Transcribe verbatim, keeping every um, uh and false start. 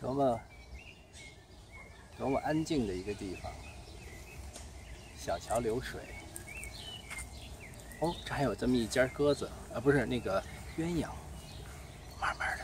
多么多么安静的一个地方。小桥流水。哦，这还有这么一家鸽子啊，不是那个鸳鸯，慢慢